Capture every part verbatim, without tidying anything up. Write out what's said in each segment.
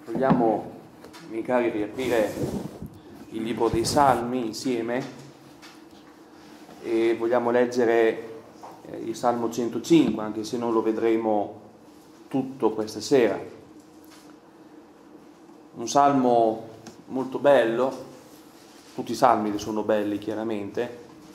Vogliamo, miei cari, riaprire il libro dei Salmi insieme e vogliamo leggere eh, il Salmo centocinque, anche se non lo vedremo tutto questa sera. Un salmo molto bello, tutti i salmi sono belli chiaramente,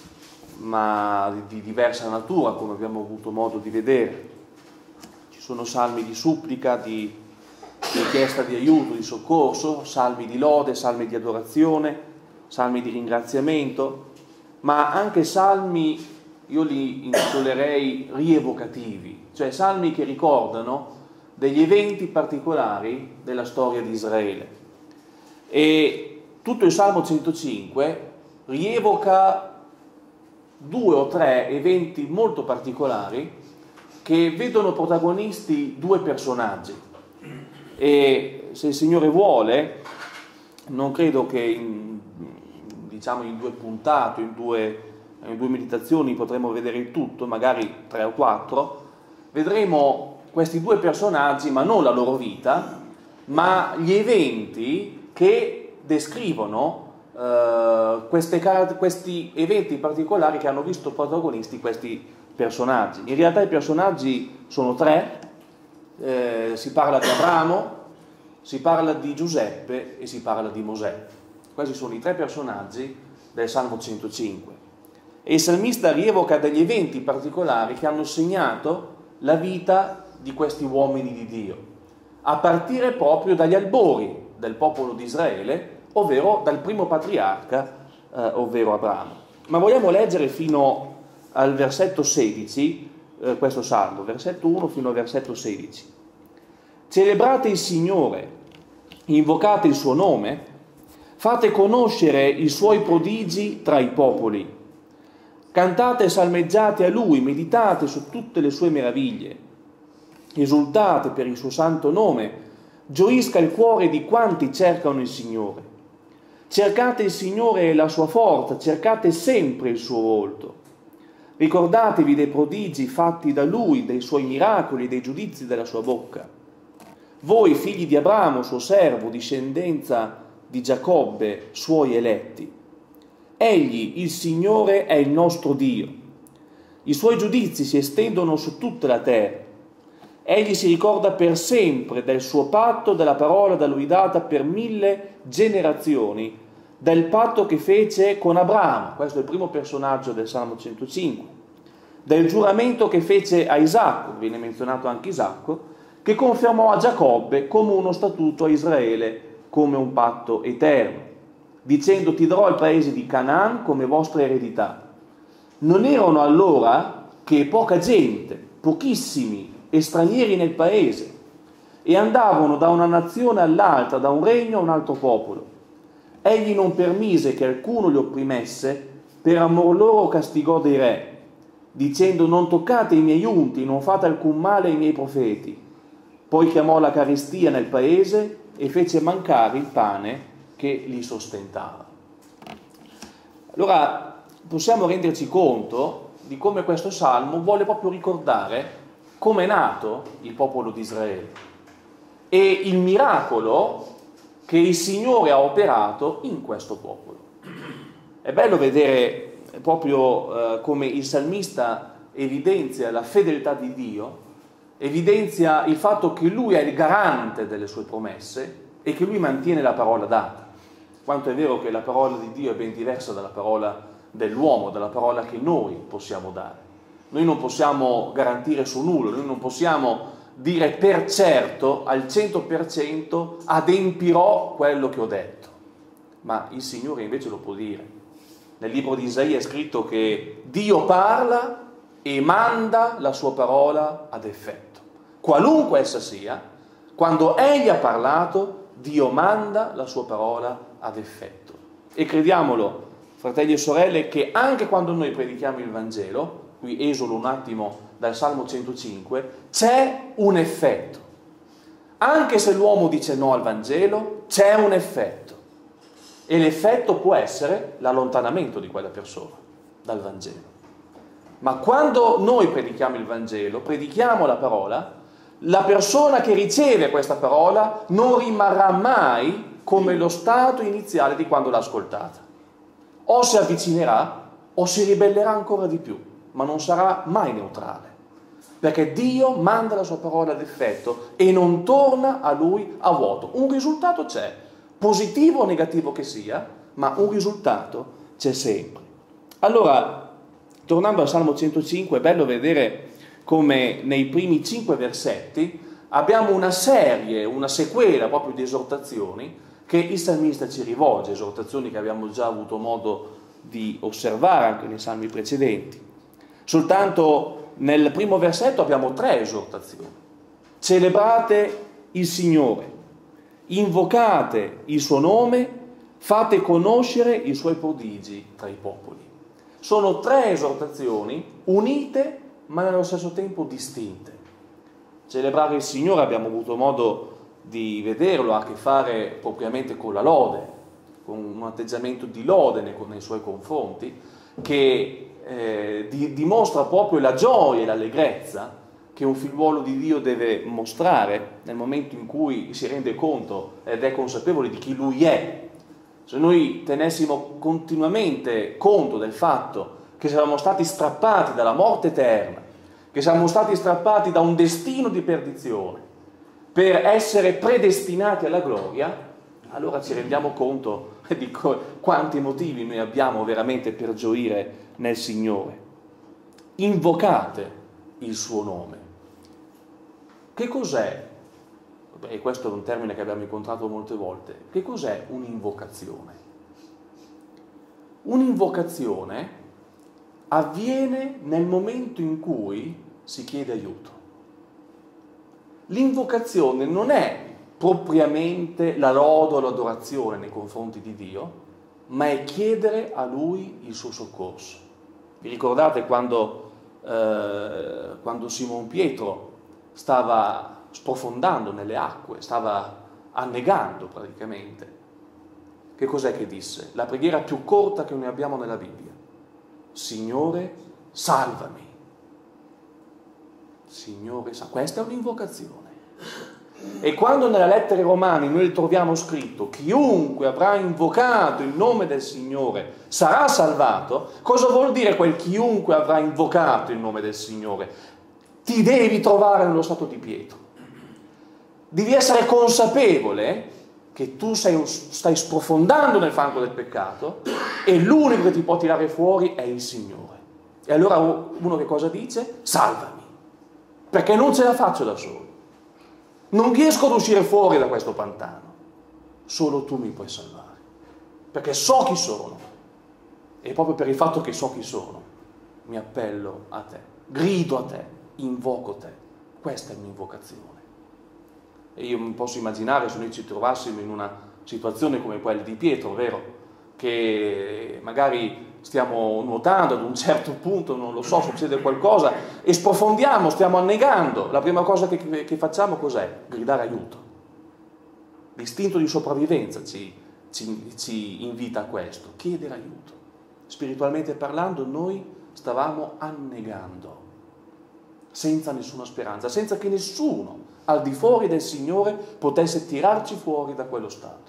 ma di diversa natura, come abbiamo avuto modo di vedere. Ci sono salmi di supplica, di richiesta di aiuto, di soccorso, salmi di lode, salmi di adorazione, salmi di ringraziamento, ma anche salmi, io li intitolerei rievocativi, cioè salmi che ricordano degli eventi particolari della storia di Israele. E tutto il Salmo centocinque rievoca due o tre eventi molto particolari che vedono protagonisti due personaggi. E se il Signore vuole, non credo che in, diciamo in due puntate, in due, in due meditazioni potremo vedere il tutto, magari tre o quattro, vedremo questi due personaggi, ma non la loro vita, ma gli eventi che descrivono eh, queste, questi eventi particolari che hanno visto protagonisti questi personaggi. In realtà i personaggi sono tre. Eh, si parla di Abramo, si parla di Giuseppe e si parla di Mosè. Questi sono i tre personaggi del Salmo centocinque. E il salmista rievoca degli eventi particolari che hanno segnato la vita di questi uomini di Dio, a partire proprio dagli albori del popolo di Israele, ovvero dal primo patriarca, eh, ovvero Abramo. Ma vogliamo leggere fino al versetto sedici questo salmo, versetto uno fino al versetto sedici. Celebrate il Signore, invocate il suo nome, fate conoscere i suoi prodigi tra i popoli, cantate e salmeggiate a Lui, meditate su tutte le sue meraviglie, esultate per il suo santo nome, gioisca il cuore di quanti cercano il Signore. Cercate il Signore e la sua forza, cercate sempre il suo volto. Ricordatevi dei prodigi fatti da Lui, dei Suoi miracoli, dei giudizi della Sua bocca. Voi, figli di Abramo, suo servo, discendenza di Giacobbe, Suoi eletti. Egli, il Signore, è il nostro Dio. I Suoi giudizi si estendono su tutta la terra. Egli si ricorda per sempre del Suo patto, della parola da Lui data per mille generazioni, del patto che fece con Abramo, questo è il primo personaggio del Salmo centocinque, del giuramento che fece a Isacco, viene menzionato anche Isacco, che confermò a Giacobbe come uno statuto a Israele, come un patto eterno, dicendo: ti darò il paese di Canaan come vostra eredità. Non erano allora che poca gente, pochissimi e stranieri nel paese, e andavano da una nazione all'altra, da un regno a un altro popolo. Egli non permise che alcuno li opprimesse, per amor loro castigò dei re, dicendo: non toccate i miei unti, non fate alcun male ai miei profeti. Poi chiamò la carestia nel paese e fece mancare il pane che li sostentava. Allora possiamo renderci conto di come questo salmo vuole proprio ricordare come è nato il popolo di Israele e il miracolo che il Signore ha operato in questo popolo. È bello vedere proprio eh, come il salmista evidenzia la fedeltà di Dio, evidenzia il fatto che Lui è il garante delle sue promesse e che Lui mantiene la parola data. Quanto è vero che la parola di Dio è ben diversa dalla parola dell'uomo, dalla parola che noi possiamo dare. Noi non possiamo garantire su nulla, noi non possiamo dire per certo, al cento per cento, adempirò quello che ho detto. Ma il Signore invece lo può dire. Nel libro di Isaia è scritto che Dio parla e manda la sua parola ad effetto. Qualunque essa sia, quando Egli ha parlato, Dio manda la sua parola ad effetto. E crediamolo, fratelli e sorelle, che anche quando noi predichiamo il Vangelo, qui esolo un attimo dal Salmo centocinque, c'è un effetto. Anche se l'uomo dice no al Vangelo, c'è un effetto. E l'effetto può essere l'allontanamento di quella persona dal Vangelo. Ma quando noi predichiamo il Vangelo, predichiamo la parola, la persona che riceve questa parola non rimarrà mai come lo stato iniziale di quando l'ha ascoltata. O si avvicinerà o si ribellerà ancora di più, ma non sarà mai neutrale, perché Dio manda la sua parola ad effetto e non torna a Lui a vuoto. Un risultato c'è, positivo o negativo che sia, ma un risultato c'è sempre. Allora, tornando al Salmo centocinque, è bello vedere come nei primi cinque versetti abbiamo una serie, una sequela proprio di esortazioni che il salmista ci rivolge, esortazioni che abbiamo già avuto modo di osservare anche nei salmi precedenti. Soltanto nel primo versetto abbiamo tre esortazioni. Celebrate il Signore, invocate il suo nome, fate conoscere i suoi prodigi tra i popoli. Sono tre esortazioni unite ma nello stesso tempo distinte. Celebrare il Signore abbiamo avuto modo di vederlo, ha a che fare propriamente con la lode, con un atteggiamento di lode nei, nei suoi confronti, che eh, di, dimostra proprio la gioia e l'allegrezza che un figliuolo di Dio deve mostrare nel momento in cui si rende conto ed è consapevole di chi Lui è. Se noi tenessimo continuamente conto del fatto che siamo stati strappati dalla morte eterna, che siamo stati strappati da un destino di perdizione per essere predestinati alla gloria, allora ci rendiamo conto di quanti motivi noi abbiamo veramente per gioire nel Signore. Invocate il suo nome. Che cos'è? E questo è un termine che abbiamo incontrato molte volte. Che cos'è un'invocazione? Un'invocazione avviene nel momento in cui si chiede aiuto. L'invocazione non è propriamente la lode o l'adorazione nei confronti di Dio, ma è chiedere a Lui il suo soccorso. Vi ricordate quando, eh, quando Simon Pietro stava sprofondando nelle acque, stava annegando praticamente? Che cos'è che disse? La preghiera più corta che noi abbiamo nella Bibbia. Signore, salvami. Signore, salvami. Questa è un'invocazione. E quando nella lettera ai Romani noi troviamo scritto chiunque avrà invocato il nome del Signore sarà salvato, cosa vuol dire quel chiunque avrà invocato il nome del Signore? Ti devi trovare nello stato di Pietro. Devi essere consapevole che tu sei, stai sprofondando nel fango del peccato e l'unico che ti può tirare fuori è il Signore. E allora uno che cosa dice? Salvami, perché non ce la faccio da solo. Non riesco ad uscire fuori da questo pantano. Solo tu mi puoi salvare, perché so chi sono. E proprio per il fatto che so chi sono, mi appello a te, grido a te, invoco te. Questa è un'invocazione. E io mi posso immaginare se noi ci trovassimo in una situazione come quella di Pietro, vero? Che magari stiamo nuotando ad un certo punto, non lo so, succede qualcosa e sprofondiamo, stiamo annegando. La prima cosa che, che facciamo cos'è? Gridare aiuto. L'istinto di sopravvivenza ci, ci, ci invita a questo, chiedere aiuto. Spiritualmente parlando noi stavamo annegando, senza nessuna speranza, senza che nessuno al di fuori del Signore potesse tirarci fuori da quello stato.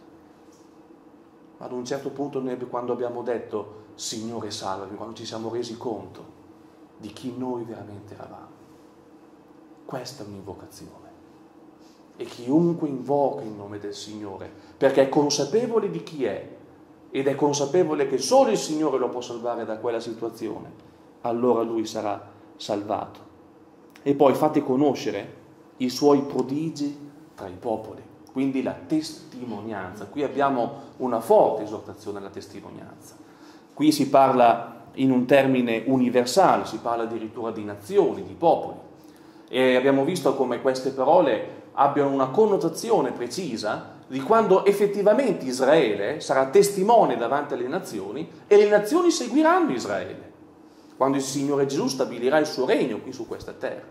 Ad un certo punto noi, quando abbiamo detto Signore salvami, quando ci siamo resi conto di chi noi veramente eravamo, questa è un'invocazione. E chiunque invoca il nome del Signore perché è consapevole di chi è ed è consapevole che solo il Signore lo può salvare da quella situazione, allora lui sarà salvato. E poi fate conoscere i suoi prodigi tra i popoli, quindi la testimonianza. Qui abbiamo una forte esortazione alla testimonianza. Qui si parla in un termine universale, si parla addirittura di nazioni, di popoli. E abbiamo visto come queste parole abbiano una connotazione precisa di quando effettivamente Israele sarà testimone davanti alle nazioni e le nazioni seguiranno Israele, quando il Signore Gesù stabilirà il suo regno qui su questa terra.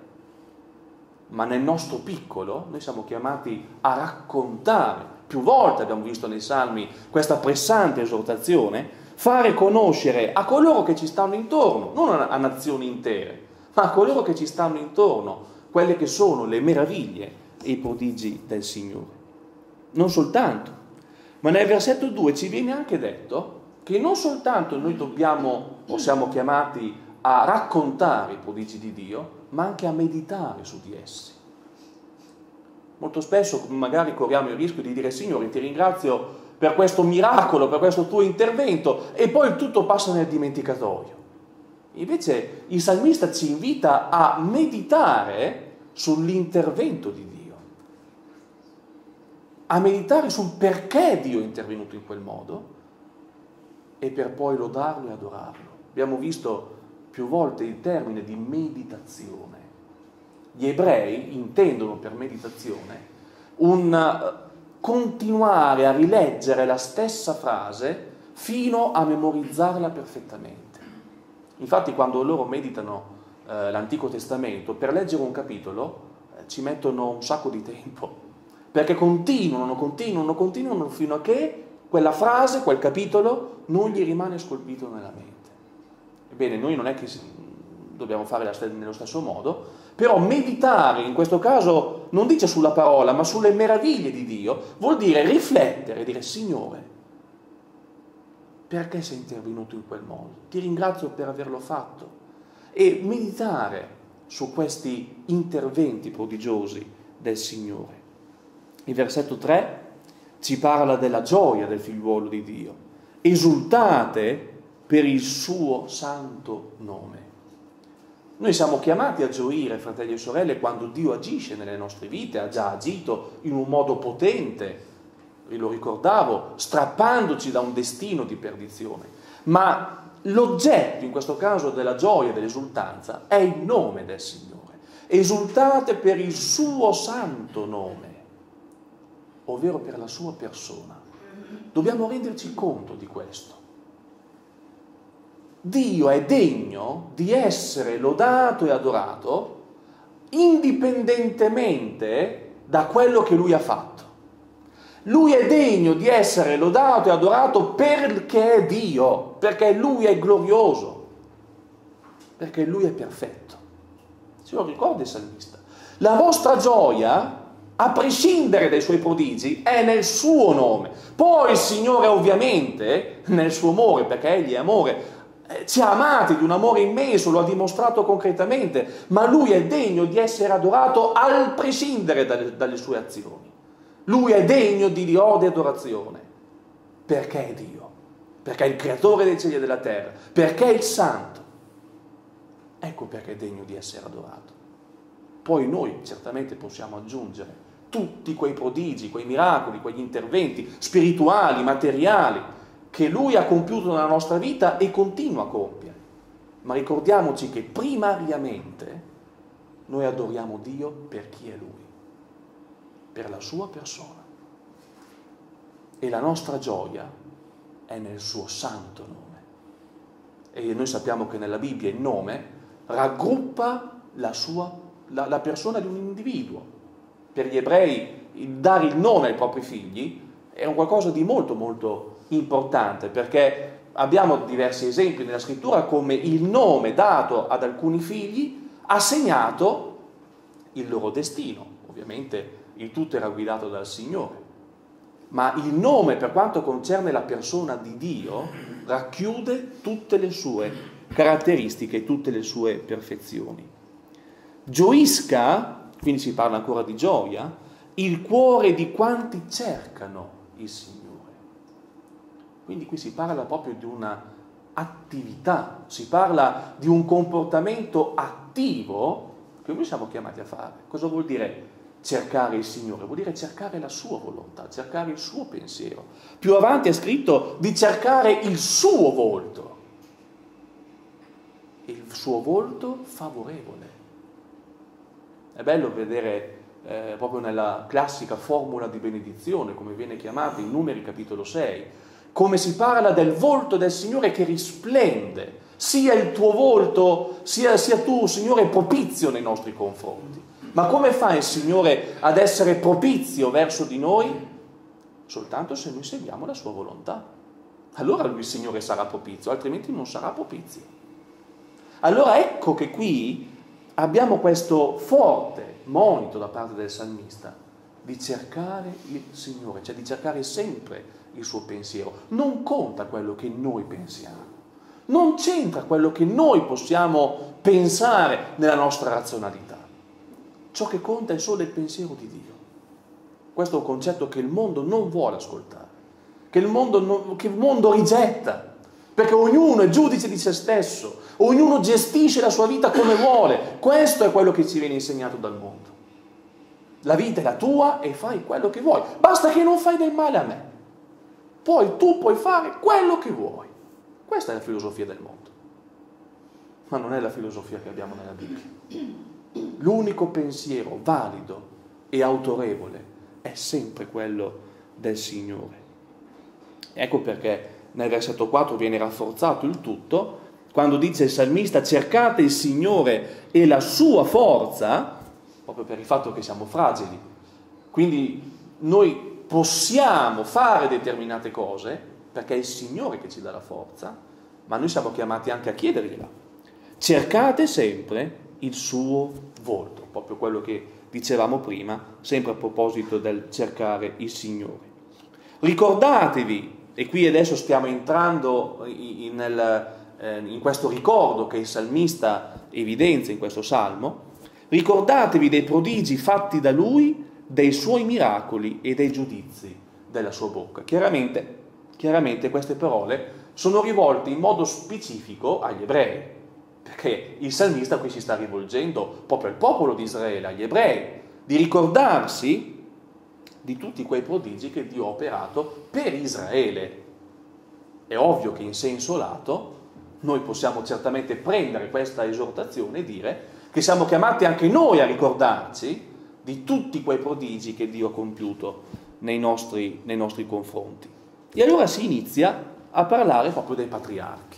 Ma nel nostro piccolo noi siamo chiamati a raccontare, più volte abbiamo visto nei Salmi questa pressante esortazione, fare conoscere a coloro che ci stanno intorno, non a nazioni intere, ma a coloro che ci stanno intorno, quelle che sono le meraviglie e i prodigi del Signore. Non soltanto, ma nel versetto due ci viene anche detto che non soltanto noi dobbiamo o siamo chiamati a raccontare i prodigi di Dio, ma anche a meditare su di essi. Molto spesso magari corriamo il rischio di dire: Signore, ti ringrazio per questo miracolo, per questo tuo intervento, e poi il tutto passa nel dimenticatoio. Invece il salmista ci invita a meditare sull'intervento di Dio, a meditare sul perché Dio è intervenuto in quel modo e per poi lodarlo e adorarlo. Abbiamo visto più volte il termine di meditazione. Gli ebrei intendono per meditazione un continuare a rileggere la stessa frase fino a memorizzarla perfettamente. Infatti quando loro meditano eh, l'Antico Testamento, per leggere un capitolo eh, ci mettono un sacco di tempo, perché continuano, continuano, continuano fino a che quella frase, quel capitolo non gli rimane scolpito nella mente. Ebbene, noi non è che dobbiamo fare nello stesso modo, però meditare in questo caso non dice sulla parola, ma sulle meraviglie di Dio, vuol dire riflettere, dire: Signore, perché sei intervenuto in quel modo? Ti ringrazio per averlo fatto. E meditare su questi interventi prodigiosi del Signore. Il versetto tre ci parla della gioia del figliuolo di Dio. Esultate per il suo santo nome. Noi siamo chiamati a gioire, fratelli e sorelle, quando Dio agisce nelle nostre vite, ha già agito in un modo potente, ve lo ricordavo, strappandoci da un destino di perdizione. Ma l'oggetto, in questo caso, della gioia e dell'esultanza è il nome del Signore. Esultate per il suo santo nome, ovvero per la sua persona. Dobbiamo renderci conto di questo. Dio è degno di essere lodato e adorato indipendentemente da quello che Lui ha fatto. Lui è degno di essere lodato e adorato perché è Dio, perché Lui è glorioso, perché Lui è perfetto. Se lo ricorda il salmista. La vostra gioia, a prescindere dai Suoi prodigi, è nel Suo nome. Poi il Signore ovviamente, nel Suo amore, perché Egli è amore, ci ha amati di un amore immenso, lo ha dimostrato concretamente, ma Lui è degno di essere adorato al prescindere dalle, dalle sue azioni. Lui è degno di lode e adorazione, perché è Dio, perché è il creatore dei cieli e della terra, perché è il santo. Ecco perché è degno di essere adorato. Poi noi certamente possiamo aggiungere tutti quei prodigi, quei miracoli, quegli interventi spirituali, materiali, che Lui ha compiuto nella nostra vita e continua a compiere. Ma ricordiamoci che primariamente noi adoriamo Dio per chi è Lui, per la sua persona. E la nostra gioia è nel suo santo nome. E noi sappiamo che nella Bibbia il nome raggruppa la, sua, la, la persona di un individuo. Per gli ebrei il dare il nome ai propri figli era un qualcosa di molto molto importante, perché abbiamo diversi esempi nella scrittura come il nome dato ad alcuni figli ha segnato il loro destino. Ovviamente il tutto era guidato dal Signore, ma il nome, per quanto concerne la persona di Dio, racchiude tutte le sue caratteristiche e tutte le sue perfezioni. Gioisca, quindi si parla ancora di gioia, il cuore di quanti cercano il Signore. Quindi qui si parla proprio di una attività, si parla di un comportamento attivo che noi siamo chiamati a fare. Cosa vuol dire cercare il Signore? Vuol dire cercare la sua volontà, cercare il suo pensiero. Più avanti è scritto di cercare il suo volto, il suo volto favorevole. È bello vedere eh, proprio nella classica formula di benedizione, come viene chiamata in Numeri capitolo sei, come si parla del volto del Signore che risplende, sia il tuo volto, sia, sia tu, Signore, propizio nei nostri confronti. Ma come fa il Signore ad essere propizio verso di noi? Soltanto se noi seguiamo la sua volontà. Allora lui, il Signore, sarà propizio, altrimenti non sarà propizio. Allora ecco che qui abbiamo questo forte monito da parte del salmista di cercare il Signore, cioè di cercare sempre il suo pensiero. Non conta quello che noi pensiamo, non c'entra quello che noi possiamo pensare nella nostra razionalità. Ciò che conta è solo il pensiero di Dio. Questo è un concetto che il mondo non vuole ascoltare, che il mondo, non, che il mondo rigetta, perché ognuno è giudice di se stesso, ognuno gestisce la sua vita come vuole. Questo è quello che ci viene insegnato dal mondo. La vita è la tua e fai quello che vuoi, basta che non fai del male a me. Poi tu puoi fare quello che vuoi. Questa è la filosofia del mondo, ma non è la filosofia che abbiamo nella Bibbia. L'unico pensiero valido e autorevole è sempre quello del Signore. Ecco perché nel versetto quattro viene rafforzato il tutto, quando dice il salmista: cercate il Signore e la sua forza, proprio per il fatto che siamo fragili. Quindi noi possiamo fare determinate cose perché è il Signore che ci dà la forza, ma noi siamo chiamati anche a chiedergliela. Cercate sempre il suo volto, proprio quello che dicevamo prima, sempre a proposito del cercare il Signore. Ricordatevi, e qui adesso stiamo entrando in, nel, eh, in questo ricordo che il salmista evidenzia in questo salmo, ricordatevi dei prodigi fatti da lui, dei suoi miracoli e dei giudizi della sua bocca. Chiaramente, chiaramente queste parole sono rivolte in modo specifico agli ebrei, perché il salmista qui si sta rivolgendo proprio al popolo di Israele, agli ebrei, di ricordarsi di tutti quei prodigi che Dio ha operato per Israele. È ovvio che in senso lato noi possiamo certamente prendere questa esortazione e dire che siamo chiamati anche noi a ricordarci di tutti quei prodigi che Dio ha compiuto nei nostri, nei nostri confronti. E allora si inizia a parlare proprio dei patriarchi.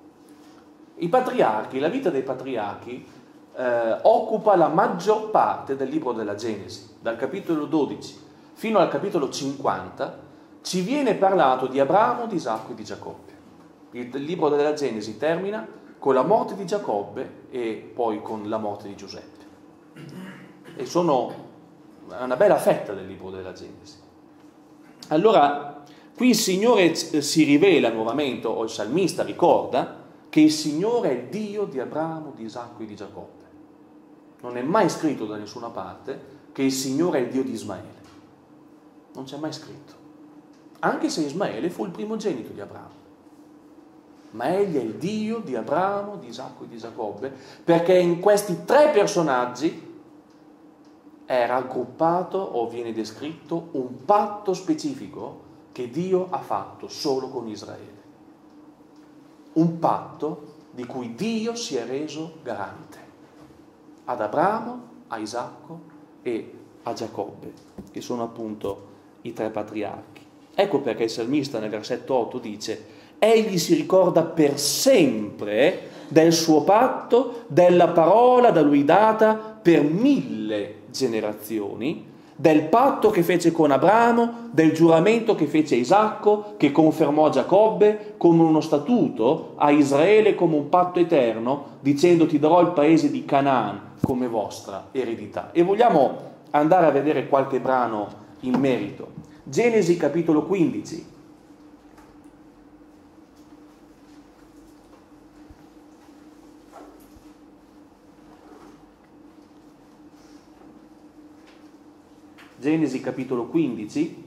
I patriarchi, la vita dei patriarchi eh, occupa la maggior parte del libro della Genesi, dal capitolo dodici fino al capitolo cinquanta ci viene parlato di Abramo, di Isacco e di Giacobbe. Il, il libro della Genesi termina con la morte di Giacobbe e poi con la morte di Giuseppe. E sono una bella fetta del libro della Genesi. Allora, qui il Signore si rivela nuovamente, o il salmista ricorda, che il Signore è il Dio di Abramo, di Isacco e di Giacobbe. Non è mai scritto da nessuna parte che il Signore è il Dio di Ismaele. Non c'è mai scritto. Anche se Ismaele fu il primogenito di Abramo. Ma egli è il Dio di Abramo, di Isacco e di Giacobbe, perché in questi tre personaggi è raggruppato o viene descritto un patto specifico che Dio ha fatto solo con Israele. Un patto di cui Dio si è reso garante ad Abramo, a Isacco e a Giacobbe, che sono appunto i tre patriarchi. Ecco perché il salmista nel versetto otto dice: egli si ricorda per sempre del suo patto, della parola da lui data per mille generazioni, del patto che fece con Abramo, del giuramento che fece a Isacco, che confermò a Giacobbe come uno statuto, a Israele come un patto eterno, dicendo: ti darò il paese di Canaan come vostra eredità. E vogliamo andare a vedere qualche brano in merito. Genesi capitolo quindici. Genesi capitolo quindici.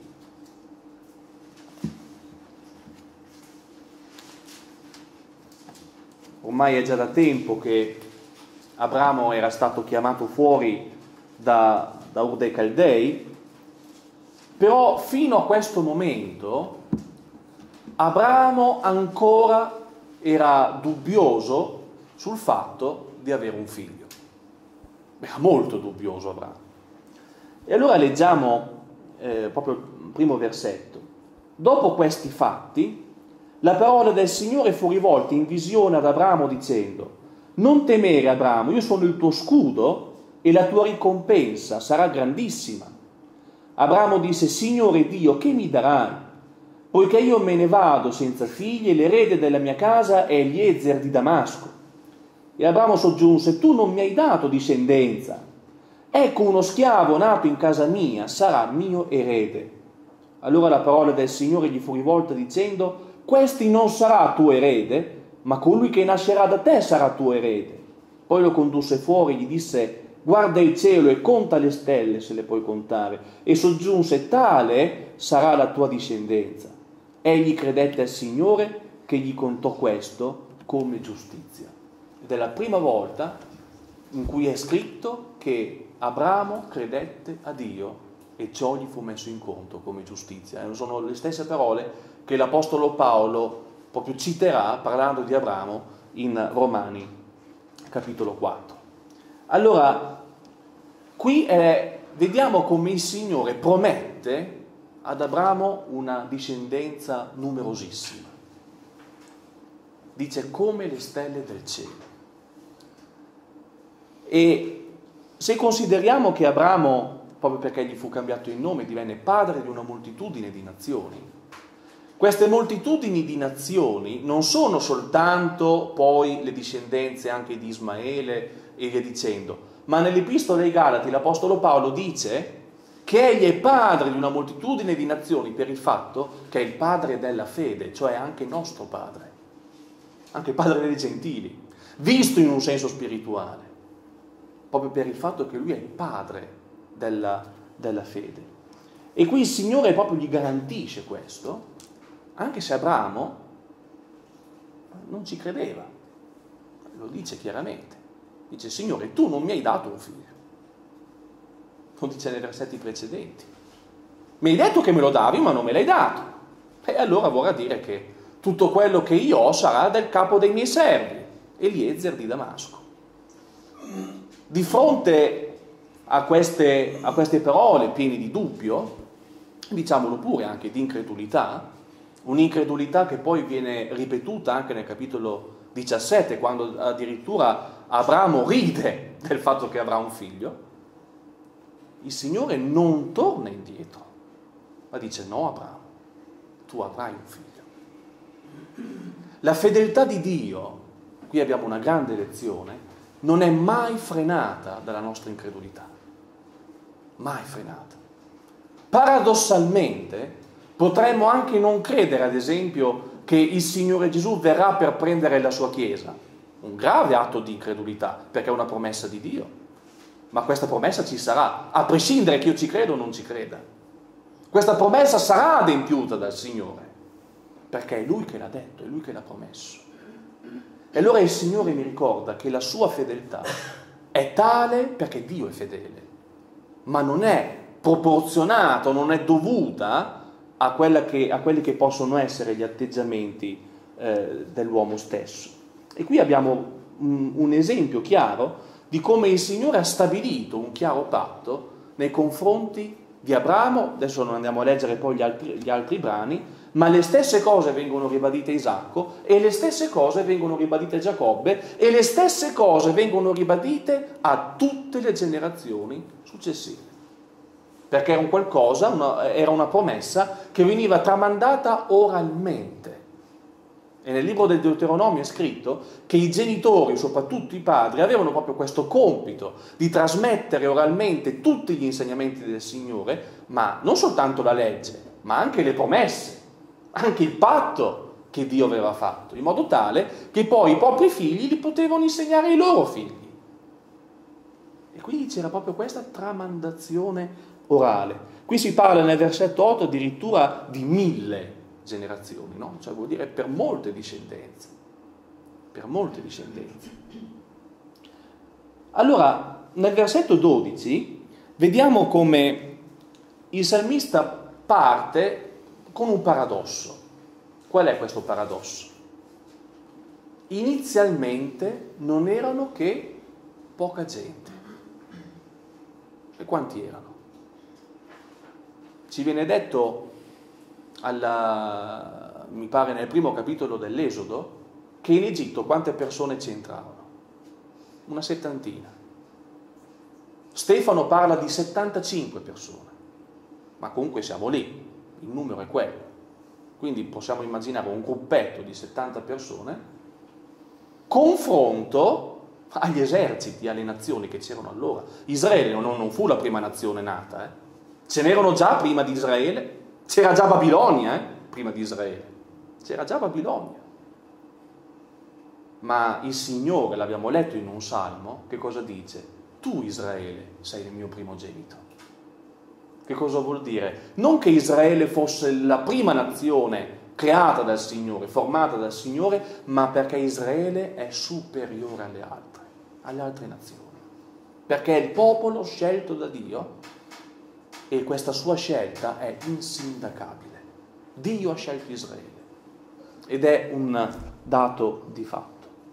Ormai è già da tempo che Abramo era stato chiamato fuori da, da Ur dei Caldei, però fino a questo momento Abramo ancora era dubbioso sul fatto di avere un figlio. Era molto dubbioso Abramo. E allora leggiamo eh, proprio il primo versetto. Dopo questi fatti, la parola del Signore fu rivolta in visione ad Abramo dicendo: non temere, Abramo, io sono il tuo scudo e la tua ricompensa sarà grandissima. Abramo disse: Signore Dio, che mi darai? Poiché io me ne vado senza figli e l'erede della mia casa è Eliezer di Damasco. E Abramo soggiunse: tu non mi hai dato discendenza, ecco uno schiavo nato in casa mia sarà mio erede. Allora la parola del Signore gli fu rivolta dicendo: questi non sarà tuo erede, ma colui che nascerà da te sarà tuo erede. Poi lo condusse fuori e gli disse: guarda il cielo e conta le stelle se le puoi contare. E soggiunse: tale sarà la tua discendenza. Egli credette al Signore che gli contò questo come giustizia. Ed è la prima volta in cui è scritto che Abramo credette a Dio e ciò gli fu messo in conto come giustizia. E sono le stesse parole che l'Apostolo Paolo proprio citerà parlando di Abramo in Romani capitolo quattro. Allora, qui è, vediamo come il Signore promette ad Abramo una discendenza numerosissima. Dice come le stelle del cielo. E se consideriamo che Abramo, proprio perché gli fu cambiato il nome, divenne padre di una moltitudine di nazioni, queste moltitudini di nazioni non sono soltanto poi le discendenze anche di Ismaele e via dicendo, ma nell'Epistola ai Galati l'Apostolo Paolo dice che egli è padre di una moltitudine di nazioni per il fatto che è il padre della fede, cioè anche nostro padre, anche padre dei gentili, visto in un senso spirituale, proprio per il fatto che lui è il padre della, della fede. E qui il Signore proprio gli garantisce questo, anche se Abramo non ci credeva, lo dice chiaramente. Dice: Signore, tu non mi hai dato un figlio. Lo dice nei versetti precedenti. Mi hai detto che me lo davi, ma non me l'hai dato. E allora vorrà dire che tutto quello che io ho sarà del capo dei miei servi, Eliezer di Damasco. Di fronte a queste, a queste parole piene di dubbio, diciamolo pure anche di incredulità, un'incredulità che poi viene ripetuta anche nel capitolo diciassette, quando addirittura Abramo ride del fatto che avrà un figlio, il Signore non torna indietro, ma dice: no Abramo, tu avrai un figlio. La fedeltà di Dio, qui abbiamo una grande lezione, non è mai frenata dalla nostra incredulità, mai frenata. Paradossalmente potremmo anche non credere, ad esempio, che il Signore Gesù verrà per prendere la sua Chiesa, un grave atto di incredulità, perché è una promessa di Dio, ma questa promessa ci sarà, a prescindere che io ci credo o non ci creda. Questa promessa sarà adempiuta dal Signore, perché è Lui che l'ha detto, è Lui che l'ha promesso. E allora il Signore mi ricorda che la sua fedeltà è tale perché Dio è fedele, ma non è proporzionata, non è dovuta a, quella che, a quelli che possono essere gli atteggiamenti eh, dell'uomo stesso. E qui abbiamo un, un esempio chiaro di come il Signore ha stabilito un chiaro patto nei confronti di Abramo. Adesso non andiamo a leggere poi gli altri, gli altri brani, ma le stesse cose vengono ribadite a Isacco, e le stesse cose vengono ribadite a Giacobbe, e le stesse cose vengono ribadite a tutte le generazioni successive. Perché era un qualcosa, una, era una promessa che veniva tramandata oralmente. E nel libro del Deuteronomio è scritto che i genitori, soprattutto i padri, avevano proprio questo compito di trasmettere oralmente tutti gli insegnamenti del Signore, ma non soltanto la legge, ma anche le promesse, anche il patto che Dio aveva fatto, in modo tale che poi i propri figli li potevano insegnare ai loro figli. E quindi c'era proprio questa tramandazione orale. Qui si parla nel versetto otto addirittura di mille generazioni, no? Cioè vuol dire per molte discendenze, per molte discendenze. Allora, nel versetto dodici vediamo come il salmista parte con un paradosso. Qual è questo paradosso? Inizialmente non erano che poca gente. E quanti erano? Ci viene detto alla, mi pare nel primo capitolo dell'Esodo, che in Egitto quante persone c'entravano? Una settantina. Stefano parla di settantacinque persone, ma comunque siamo lì, il numero è quello. Quindi possiamo immaginare un gruppetto di settanta persone, confronto agli eserciti, alle nazioni che c'erano allora. Israele non, non fu la prima nazione nata, eh. Ce n'erano già prima di Israele, c'era già Babilonia, eh, prima di Israele, c'era già Babilonia. Ma il Signore, l'abbiamo letto in un salmo, che cosa dice? Tu, Israele, sei il mio primogenito. Che cosa vuol dire? Non che Israele fosse la prima nazione creata dal Signore, formata dal Signore, ma perché Israele è superiore alle altre, alle altre nazioni. Perché è il popolo scelto da Dio e questa sua scelta è insindacabile. Dio ha scelto Israele ed è un dato di fatto.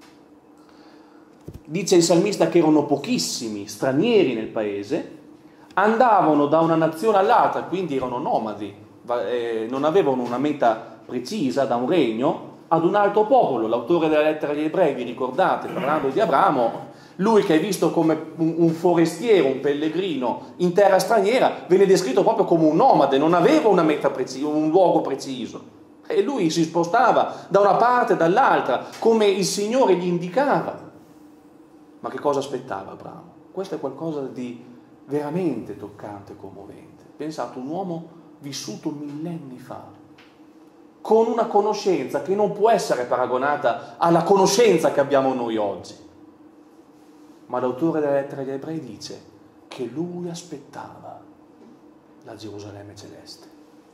Dice il salmista che erano pochissimi stranieri nel paese, andavano da una nazione all'altra, quindi erano nomadi, eh, non avevano una meta precisa da un regno ad un altro popolo. L'autore della lettera agli ebrei, vi ricordate, parlando di Abramo, lui che è visto come un, un forestiero, un pellegrino in terra straniera, viene descritto proprio come un nomade, non aveva una meta precisa, un luogo preciso. E lui si spostava da una parte e dall'altra, come il Signore gli indicava. Ma che cosa aspettava Abramo? Questo è qualcosa di veramente toccante e commovente. Pensate, un uomo vissuto millenni fa, con una conoscenza che non può essere paragonata alla conoscenza che abbiamo noi oggi. Ma l'autore della lettera agli ebrei dice che lui aspettava la Gerusalemme celeste,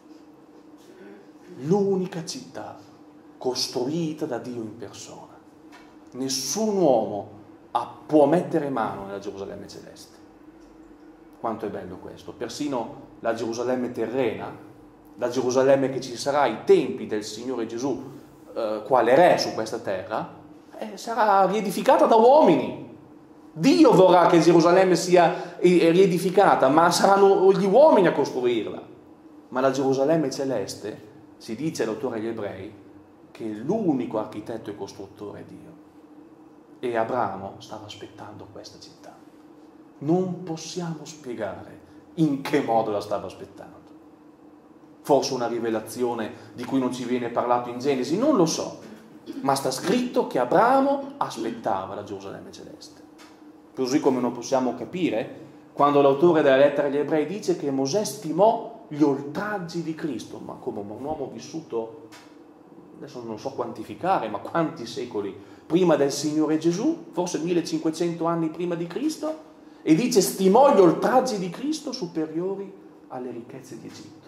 l'unica città costruita da Dio in persona. Nessun uomo può mettere mano nella Gerusalemme celeste. Quanto è bello questo! Persino la Gerusalemme terrena, la Gerusalemme che ci sarà ai tempi del Signore Gesù, eh, quale re su questa terra, eh, sarà riedificata da uomini. Dio vorrà che Gerusalemme sia riedificata, ma saranno gli uomini a costruirla. Ma la Gerusalemme celeste, si dice l'autore agli ebrei, che l'unico architetto e costruttore è Dio. E Abramo stava aspettando questa città. Non possiamo spiegare in che modo la stava aspettando. Forse una rivelazione di cui non ci viene parlato in Genesi, non lo so, ma sta scritto che Abramo aspettava la Gerusalemme celeste. Così come non possiamo capire quando l'autore della lettera agli ebrei dice che Mosè stimò gli oltraggi di Cristo, ma come un uomo vissuto, adesso non so quantificare, ma quanti secoli prima del Signore Gesù, forse millecinquecento anni prima di Cristo, e dice stimò gli oltraggi di Cristo superiori alle ricchezze di Egitto.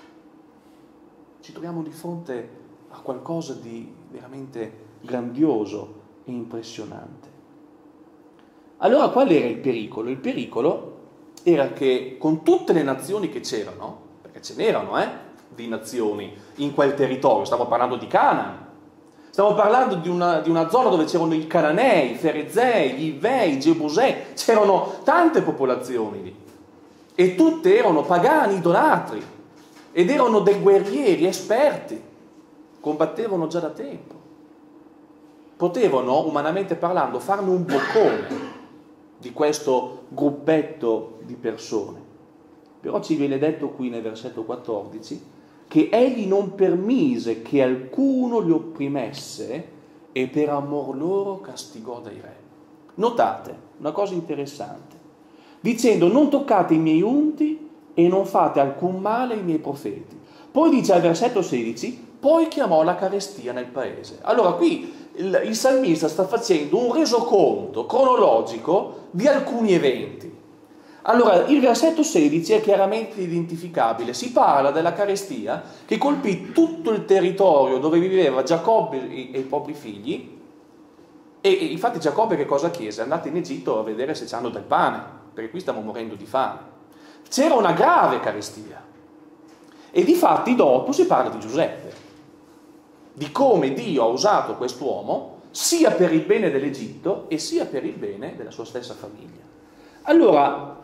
Ci troviamo di fronte a qualcosa di veramente grandioso e impressionante. Allora qual era il pericolo? Il pericolo era che con tutte le nazioni che c'erano, perché ce n'erano, eh, di nazioni in quel territorio, stiamo parlando di Canaan, stiamo parlando di una, di una zona dove c'erano i Cananei, i Ferezei, gli Ivei, i Gebusei, c'erano tante popolazioni lì e tutte erano pagani, idolatri ed erano dei guerrieri esperti, combattevano già da tempo, potevano, umanamente parlando, farne un boccone di questo gruppetto di persone. Però ci viene detto qui nel versetto quattordici che egli non permise che alcuno li opprimesse e per amor loro castigò dai re. Notate una cosa interessante, dicendo non toccate i miei unti e non fate alcun male ai miei profeti. Poi dice al versetto sedici, poi chiamò la carestia nel paese. Allora qui il, il salmista sta facendo un resoconto cronologico di alcuni eventi. Allora, il versetto sedici è chiaramente identificabile, si parla della carestia che colpì tutto il territorio dove viveva Giacobbe e i propri figli, e infatti Giacobbe che cosa chiese? Andate in Egitto a vedere se c'hanno del pane, perché qui stiamo morendo di fame. C'era una grave carestia, e difatti dopo si parla di Giuseppe, di come Dio ha usato quest'uomo sia per il bene dell'Egitto e sia per il bene della sua stessa famiglia. Allora,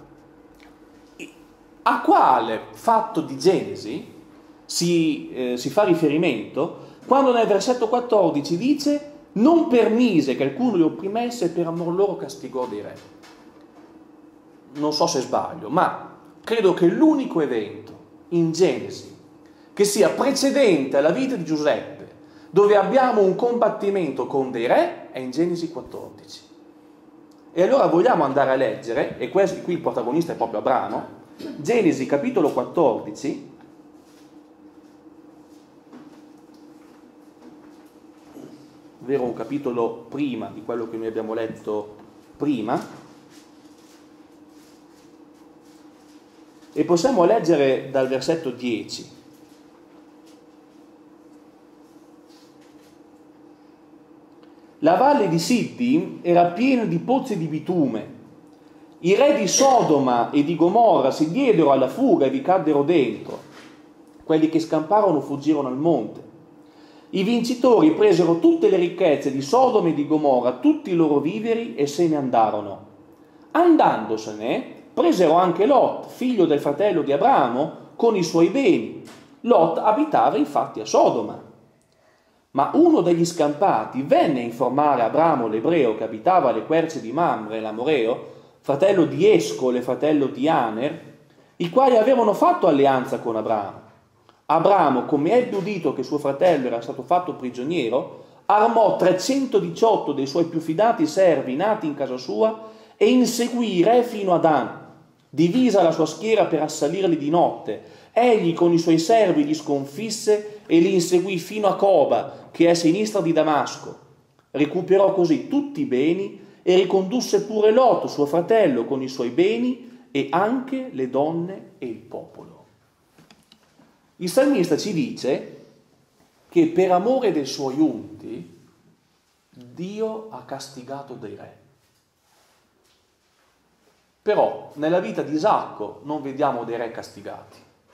a quale fatto di Genesi si, eh, si fa riferimento quando nel versetto quattordici dice non permise che alcuno li opprimesse e per amor loro castigò dei re? Non so se sbaglio, ma credo che l'unico evento in Genesi che sia precedente alla vita di Giuseppe, dove abbiamo un combattimento con dei re, è in Genesi quattordici. E allora vogliamo andare a leggere, e questo, qui il protagonista è proprio Abramo, Genesi capitolo quattordici, ovvero un capitolo prima di quello che noi abbiamo letto prima, e possiamo leggere dal versetto dieci. La valle di Siddim era piena di pozzi di bitume. I re di Sodoma e di Gomorra si diedero alla fuga e vi caddero dentro. Quelli che scamparono fuggirono al monte. I vincitori presero tutte le ricchezze di Sodoma e di Gomorra, tutti i loro viveri, e se ne andarono. Andandosene, presero anche Lot, figlio del fratello di Abramo, con i suoi beni. Lot abitava infatti a Sodoma. Ma uno degli scampati venne a informare Abramo l'ebreo che abitava alle querce di Mamre, l'Amoreo, fratello di Escol e fratello di Aner, i quali avevano fatto alleanza con Abramo. Abramo, come ebbe udito che suo fratello era stato fatto prigioniero, armò trecentodiciotto dei suoi più fidati servi nati in casa sua e inseguì i re fino a Dan. Divisa la sua schiera per assalirli di notte. Egli con i suoi servi li sconfisse e li inseguì fino a Coba, che è a sinistra di Damasco. Recuperò così tutti i beni e ricondusse pure Lot, suo fratello, con i suoi beni e anche le donne e il popolo. Il salmista ci dice che per amore dei suoi unti Dio ha castigato dei re. Però nella vita di Isacco non vediamo dei re castigati.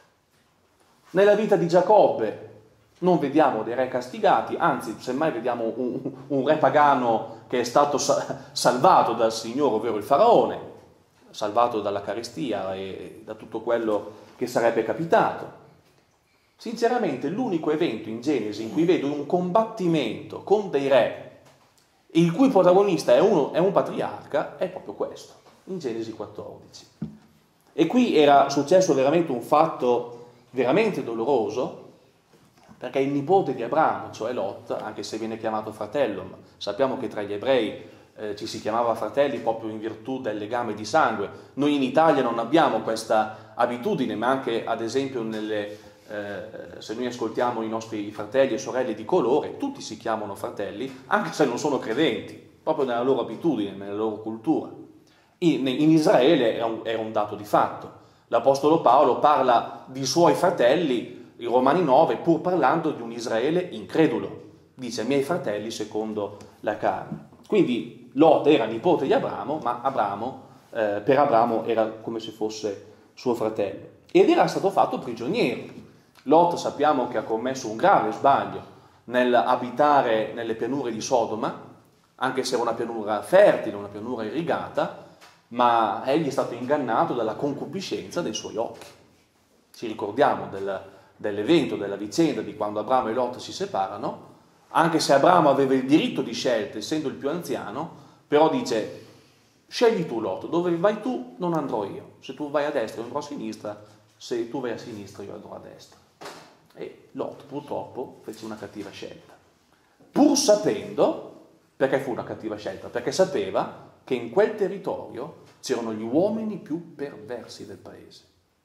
Nella vita di Giacobbe non vediamo dei re castigati, anzi, semmai vediamo un, un re pagano che è stato salvato dal Signore, ovvero il faraone, salvato dalla carestia e da tutto quello che sarebbe capitato. Sinceramente, l'unico evento in Genesi in cui vedo un combattimento con dei re, il cui protagonista è, uno, è un patriarca, è proprio questo, in Genesi quattordici. E qui era successo veramente un fatto veramente doloroso, perché il nipote di Abramo, cioè Lot, anche se viene chiamato fratello, ma sappiamo che tra gli ebrei eh, ci si chiamava fratelli proprio in virtù del legame di sangue. Noi in Italia non abbiamo questa abitudine, ma anche ad esempio nelle, eh, se noi ascoltiamo i nostri fratelli e sorelle di colore, tutti si chiamano fratelli, anche se non sono credenti, proprio nella loro abitudine, nella loro cultura. In, in Israele era un, era un dato di fatto. L'Apostolo Paolo parla di suoi fratelli, i Romani nove, pur parlando di un Israele incredulo. Dice, miei fratelli secondo la carne. Quindi Lot era nipote di Abramo, ma Abramo, eh, per Abramo era come se fosse suo fratello. Ed era stato fatto prigioniero. Lot sappiamo che ha commesso un grave sbaglio nell'abitare nelle pianure di Sodoma, anche se era una pianura fertile, una pianura irrigata, ma egli è stato ingannato dalla concupiscenza dei suoi occhi. Ci ricordiamo del, dell'evento, della vicenda di quando Abramo e Lot si separano, anche se Abramo aveva il diritto di scelta, essendo il più anziano, però dice, scegli tu Lot, dove vai tu non andrò io, se tu vai a destra io andrò a sinistra, se tu vai a sinistra io andrò a destra. E Lot purtroppo fece una cattiva scelta, pur sapendo, perché fu una cattiva scelta? Perché sapeva che in quel territorio c'erano gli uomini più perversi del paese.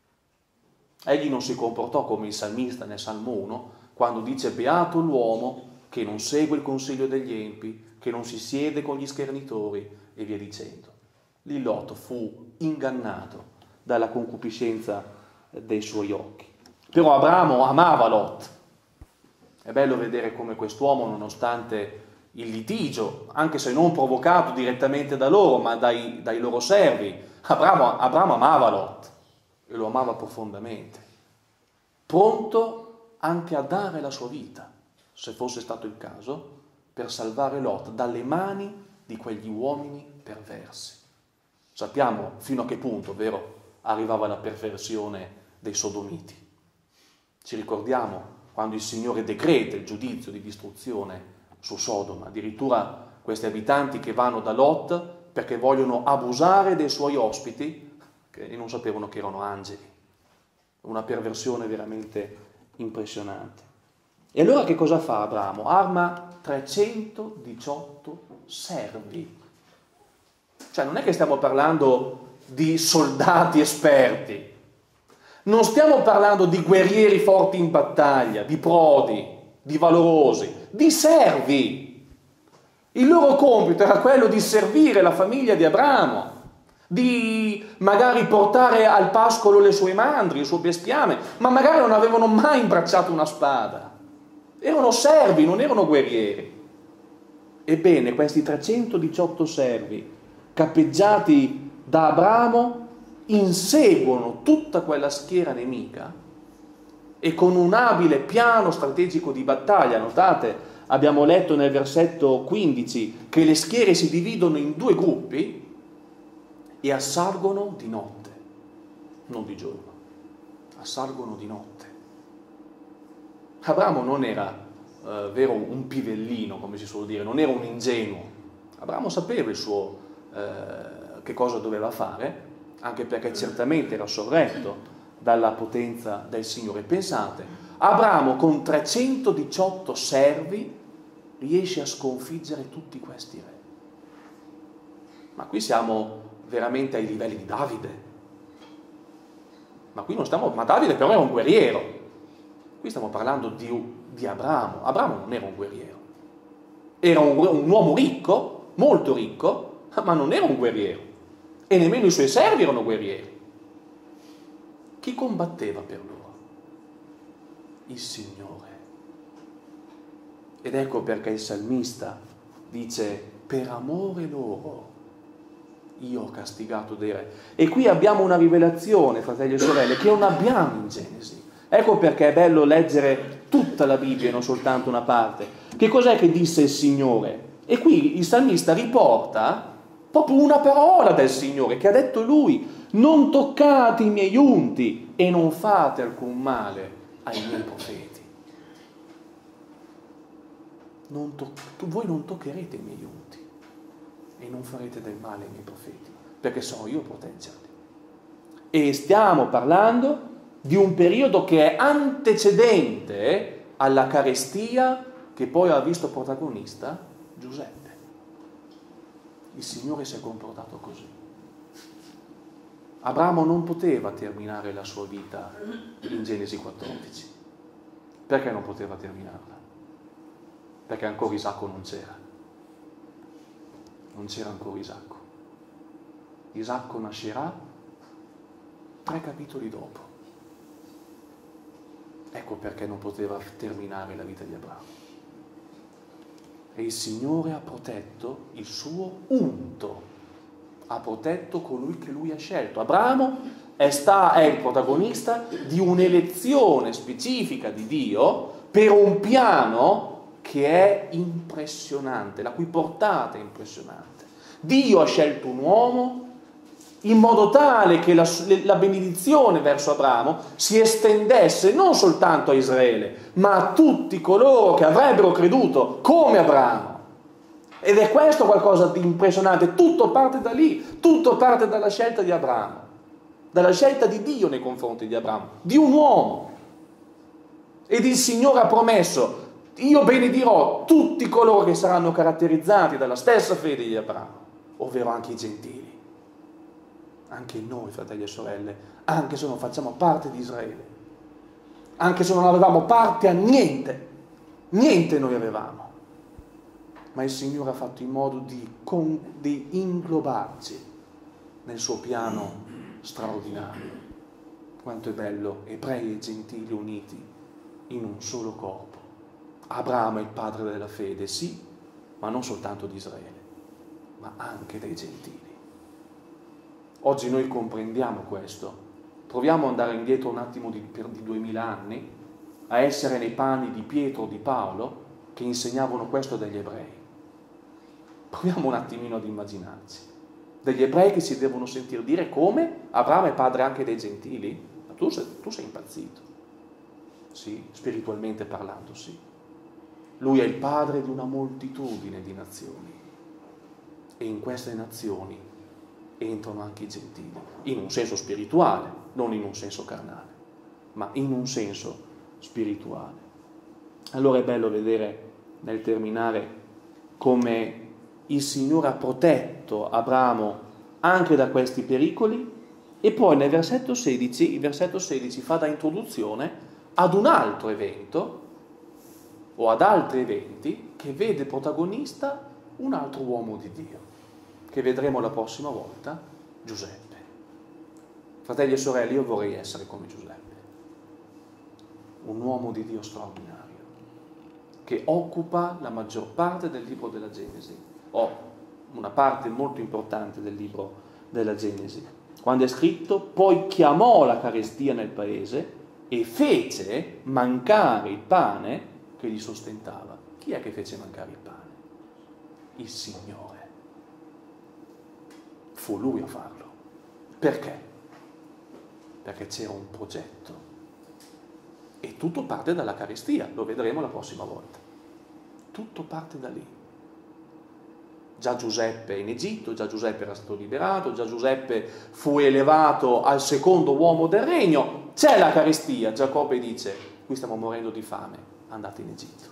Egli non si comportò come il salmista nel Salmo uno, quando dice beato l'uomo che non segue il consiglio degli empi, che non si siede con gli schernitori e via dicendo. Lì Lot fu ingannato dalla concupiscenza dei suoi occhi. Però Abramo amava Lot. È bello vedere come quest'uomo, nonostante il litigio, anche se non provocato direttamente da loro, ma dai, dai loro servi, Abramo, Abramo amava Lot e lo amava profondamente, pronto anche a dare la sua vita, se fosse stato il caso, per salvare Lot dalle mani di quegli uomini perversi. Sappiamo fino a che punto, vero, arrivava la perversione dei sodomiti. Ci ricordiamo quando il Signore decreta il giudizio di distruzione su Sodoma, addirittura questi abitanti che vanno da Lot perché vogliono abusare dei suoi ospiti e non sapevano che erano angeli. Una perversione veramente impressionante. E allora che cosa fa Abramo? Arma trecentodiciotto servi. Cioè non è che stiamo parlando di soldati esperti, non stiamo parlando di guerrieri forti in battaglia, di prodi, di valorosi, di servi. Il loro compito era quello di servire la famiglia di Abramo, di magari portare al pascolo le sue mandrie, il suo bestiame, ma magari non avevano mai imbracciato una spada. Erano servi, non erano guerrieri. Ebbene, questi trecentodiciotto servi, cappeggiati da Abramo, inseguono tutta quella schiera nemica e con un abile piano strategico di battaglia, notate, abbiamo letto nel versetto quindici che le schiere si dividono in due gruppi e assalgono di notte, non di giorno, assalgono di notte. Abramo non era, eh, vero, un pivellino, come si suol dire, non era un ingenuo. Abramo sapeva il suo, eh, che cosa doveva fare, anche perché certamente era sorretto dalla potenza del Signore. Pensate, Abramo con trecentodiciotto servi riesce a sconfiggere tutti questi re. Ma qui siamo veramente ai livelli di Davide. Ma qui non stiamo, ma Davide però era un guerriero. Qui stiamo parlando di, di Abramo. Abramo non era un guerriero. Era un, un uomo ricco, molto ricco, ma non era un guerriero. E nemmeno i suoi servi erano guerrieri. Chi combatteva per loro? Il Signore. Ed ecco perché il salmista dice: per amore loro io ho castigato dei re. E qui abbiamo una rivelazione, fratelli e sorelle, che non abbiamo in Genesi. Ecco perché è bello leggere tutta la Bibbia e non soltanto una parte. Che cos'è che disse il Signore? E qui il salmista riporta proprio una parola del Signore che ha detto lui: non toccate i miei unti e non fate alcun male ai miei profeti. Non to- voi non toccherete i miei unti e non farete del male ai miei profeti, perché sono io a proteggerli. E stiamo parlando di un periodo che è antecedente alla carestia che poi ha visto protagonista Giuseppe. Il Signore si è comportato così. Abramo non poteva terminare la sua vita in Genesi quattordici. Perché non poteva terminarla? Perché ancora Isacco non c'era. Non c'era ancora Isacco. Isacco nascerà tre capitoli dopo. Ecco perché non poteva terminare la vita di Abramo. E il Signore ha protetto il suo unto, ha protetto colui che lui ha scelto. Abramo è, sta, è il protagonista di un'elezione specifica di Dio per un piano che è impressionante, la cui portata è impressionante. Dio ha scelto un uomo in modo tale che la, la benedizione verso Abramo si estendesse non soltanto a Israele, ma a tutti coloro che avrebbero creduto come Abramo. Ed è questo qualcosa di impressionante. Tutto parte da lì, tutto parte dalla scelta di Abramo, dalla scelta di Dio nei confronti di Abramo, di un uomo. Ed il Signore ha promesso: io benedirò tutti coloro che saranno caratterizzati dalla stessa fede di Abramo, ovvero anche i gentili. Anche noi, fratelli e sorelle, anche se non facciamo parte di Israele, anche se non avevamo parte a niente, niente noi avevamo, ma il Signore ha fatto in modo di, con, di inglobarci nel suo piano straordinario. Quanto è bello, ebrei e gentili uniti in un solo corpo. Abramo è il padre della fede, sì, ma non soltanto di Israele, ma anche dei gentili. Oggi noi comprendiamo questo. Proviamo ad andare indietro un attimo di, per di duemila anni, a essere nei panni di Pietro o di Paolo, che insegnavano questo degli ebrei. Proviamo un attimino ad immaginarci. Degli ebrei che si devono sentire dire come Abramo è padre anche dei gentili? Ma tu sei, tu sei impazzito. Sì, spiritualmente parlando, sì. Lui è il padre di una moltitudine di nazioni. E in queste nazioni entrano anche i gentili, in un senso spirituale, non in un senso carnale, ma in un senso spirituale. Allora è bello vedere nel terminare come il Signore ha protetto Abramo anche da questi pericoli, e poi nel versetto sedici, il versetto sedici fa da introduzione ad un altro evento, o ad altri eventi, che vede protagonista un altro uomo di Dio, che vedremo la prossima volta, Giuseppe. Fratelli e sorelle, io vorrei essere come Giuseppe, un uomo di Dio straordinario, che occupa la maggior parte del libro della Genesi, o una parte molto importante del libro della Genesi, quando è scritto: poi chiamò la carestia nel paese e fece mancare il pane che gli sostentava. Chi è che fece mancare il pane? Il Signore. Fu Lui a farlo. Perché? Perché c'era un progetto. E tutto parte dalla carestia, lo vedremo la prossima volta. Tutto parte da lì. Già Giuseppe è in Egitto, già Giuseppe era stato liberato, già Giuseppe fu elevato al secondo uomo del regno. C'è la carestia. Giacobbe dice: qui stiamo morendo di fame, andate in Egitto.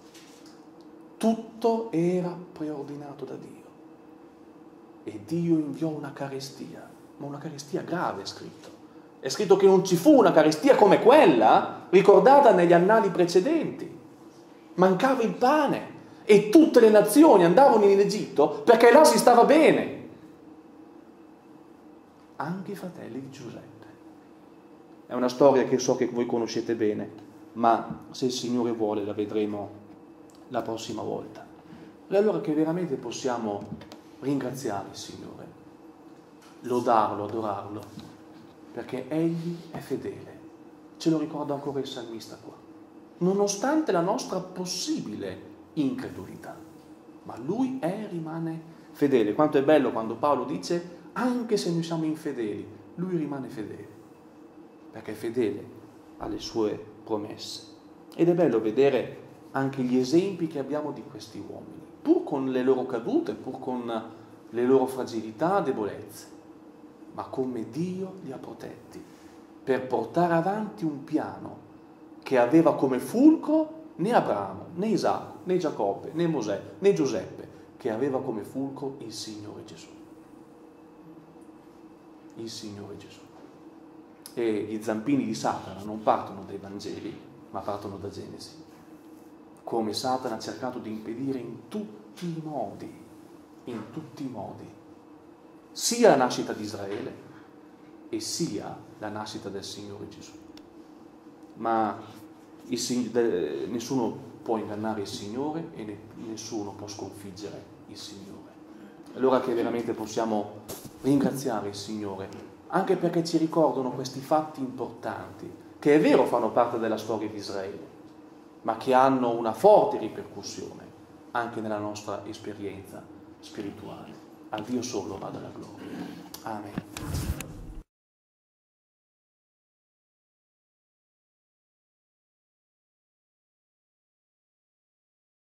Tutto era preordinato da Dio. E Dio inviò una carestia, ma una carestia grave è scritto. È scritto che non ci fu una carestia come quella ricordata negli annali precedenti. Mancava il pane. E tutte le nazioni andavano in Egitto perché là si stava bene. Anche i fratelli di Giuseppe. È una storia che so che voi conoscete bene, ma se il Signore vuole la vedremo la prossima volta. E allora che veramente possiamo ringraziare il Signore, lodarlo, adorarlo, perché Egli è fedele. Ce lo ricorda ancora il salmista qua. Nonostante la nostra possibile incredulità, ma Lui è e rimane fedele. Quanto è bello quando Paolo dice: anche se noi siamo infedeli, Lui rimane fedele, perché è fedele alle sue promesse. Ed è bello vedere anche gli esempi che abbiamo di questi uomini, pur con le loro cadute, pur con le loro fragilità, debolezze, ma come Dio li ha protetti per portare avanti un piano che aveva come fulcro né Abramo, né Isacco, né Giacobbe, né Mosè, né Giuseppe, che aveva come fulcro il Signore Gesù. Il Signore Gesù. E gli zampini di Satana non partono dai Vangeli, ma partono da Genesi. Come Satana ha cercato di impedire in tutti i modi, in tutti i modi, sia la nascita di Israele e sia la nascita del Signore Gesù. Ma il, de, nessuno può ingannare il Signore e ne, nessuno può sconfiggere il Signore. Allora che veramente possiamo ringraziare il Signore, anche perché ci ricordano questi fatti importanti, che è vero fanno parte della storia di Israele, ma che hanno una forte ripercussione anche nella nostra esperienza spirituale. A Dio solo vada la gloria. Amen.